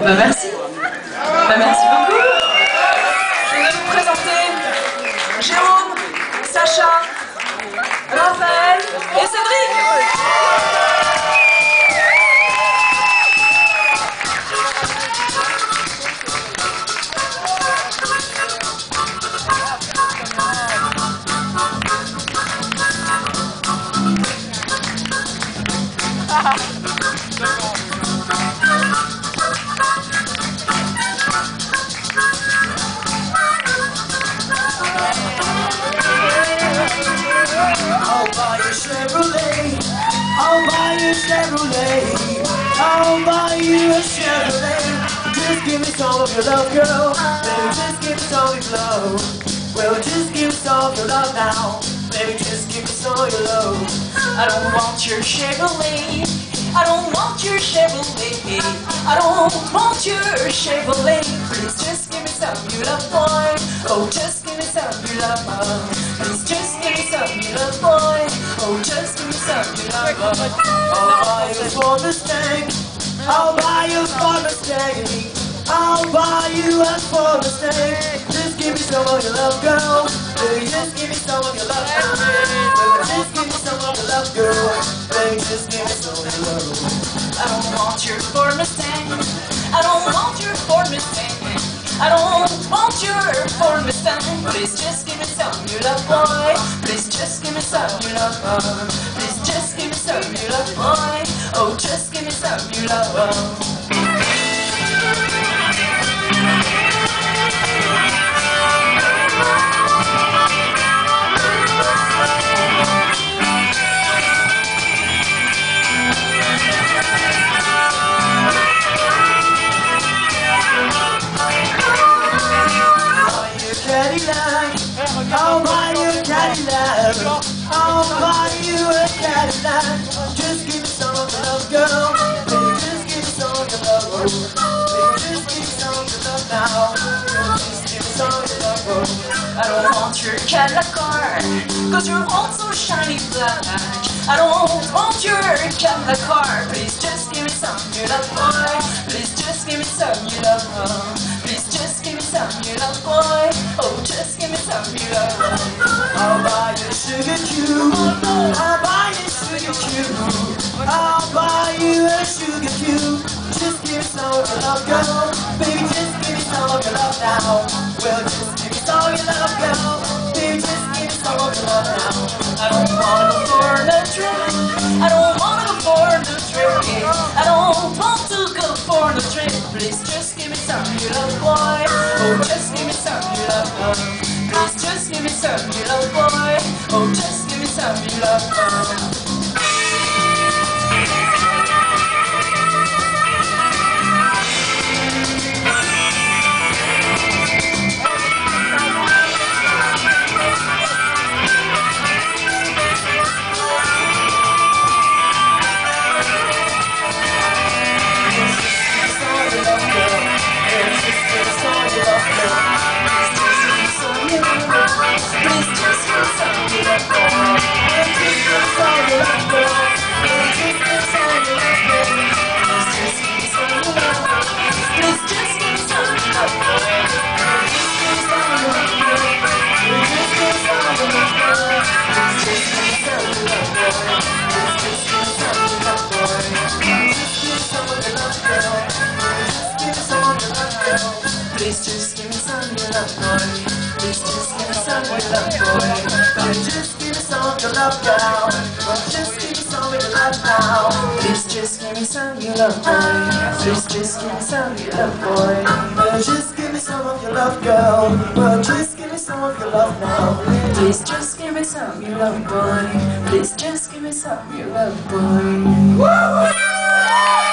Merci. Merci beaucoup. Je vais vous présenter Jérôme, Sacha, Raphaël et Cédric. I'll buy you a Chevrolet. I'll buy you a Chevrolet. Just give me some of your love, girl. Baby, just give me some of your love. Well, just give me some of your love now. Baby, just give me some of your love. I don't want your Chevrolet. I don't want your Chevrolet. I don't want your Chevrolet. Please just give me some of your love, boy. Oh, just give me some of your love. Please just give me some of your love, boy. Oh, just give me some of your love. I'll buy you a Ford Mustang. I'll buy you a Ford Mustang. I'll buy you a Ford Mustang. Just give me some of your love, girl. Baby, just give me some of your love. Baby, just give me some of your love, girl. Baby, just give me some of your love. I don't want your Ford Mustang. I don't want your Ford Mustang. I don't want your Ford Mustang. Please just give me some of your love, boy. Please just give me some of your love. Please just give me some of your love, boy. Oh, just give me some of your love. I'll buy you a Cadillac. I'll buy you a Cadillac. Just give me some of your love, girl. Baby, just give me some of your love. Baby, just give me some of your love now. Just give me some of your love. I don't want your Cadillac car, cause you're all so shiny black. I don't want your Cadillac car. Please just give me some of your love, boy. Please just give me some of your love. Please just give me some of your love, boy. Oh, just give me some of your love. I'll buy you a sugar cube. I'll buy you a sugar cube. I'll buy you a sugar cube. Just give me some of your love, girl. Baby, just give me some of your love now. Well, just give me some of your love, girl. Baby, just give me some of your love now. I don't wanna go for no trip. I don't wanna go for no trip. I don't want to go for no trip. Please just give me some of your love, boy. Oh, just give me some of your love. Please just give me some of your love, boy. Oh, just give me some of your love. Please just give me some of your love, boy. Please just give me some of your love, boy. Just give me some of your love, girl. Just give me some of your love now. Please just give me some of your love, boy. Please just give me some of your love, boy. Just give me some of your love, girl. Well, just give me some of your love now. Please just give me some of your love, boy. Please just give me some of your love, boy. Woo!